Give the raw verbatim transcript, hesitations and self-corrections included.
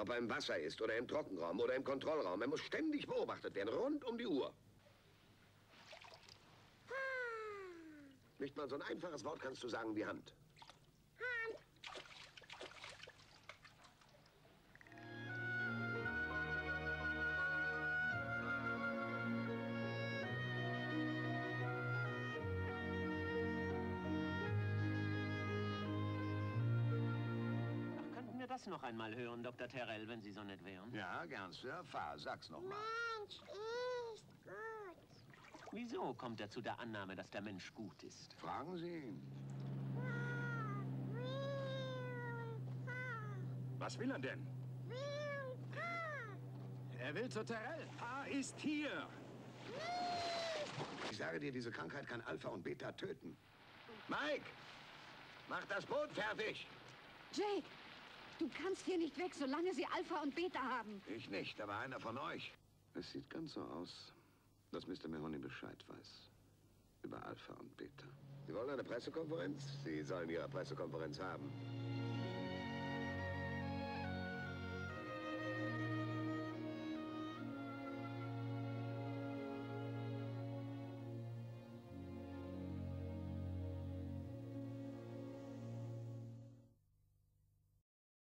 Ob er im Wasser ist oder im Trockenraum oder im Kontrollraum. Er muss ständig beobachtet werden, rund um die Uhr. Nicht mal so ein einfaches Wort kannst du sagen wie Hand. Hand. Das noch einmal hören, Doktor Terrell, wenn Sie so nett wären. Ja, gern, Sir. Fahr, sag's noch mal. Mensch ist gut. Wieso kommt er zu der Annahme, dass der Mensch gut ist? Fragen Sie ihn. Was will er denn? Er will zu Terrell. Pa ist hier. Ich sage dir, diese Krankheit kann Alpha und Beta töten. Mike, mach das Boot fertig. Jake! Du kannst hier nicht weg, solange sie Alpha und Beta haben. Ich nicht, aber einer von euch. Es sieht ganz so aus, dass Mister Mahoney Bescheid weiß. Über Alpha und Beta. Sie wollen eine Pressekonferenz? Sie sollen Ihre Pressekonferenz haben.